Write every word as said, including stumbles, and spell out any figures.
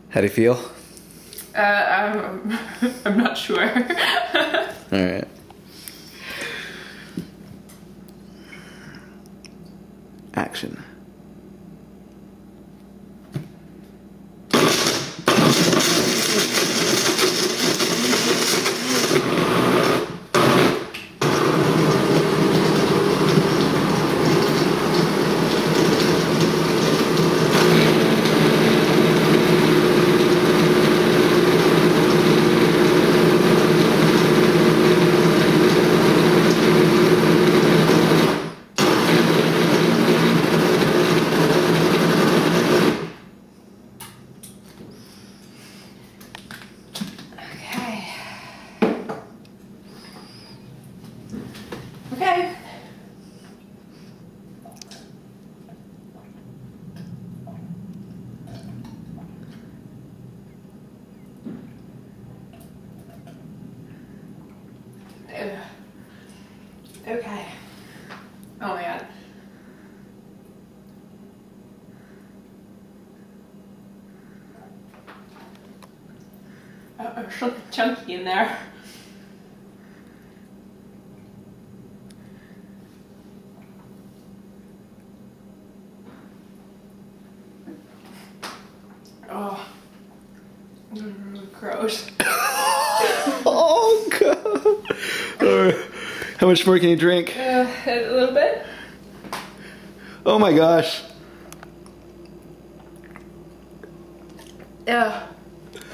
How do you feel? Uh, I'm, I'm not sure. Alright. Action. Okay. Ugh. Okay. Oh my god. Oh, there's something chunky in there. Oh, mm, gross. Oh god! Alright. How much more can you drink? Uh, a little bit. Oh my gosh. Yeah.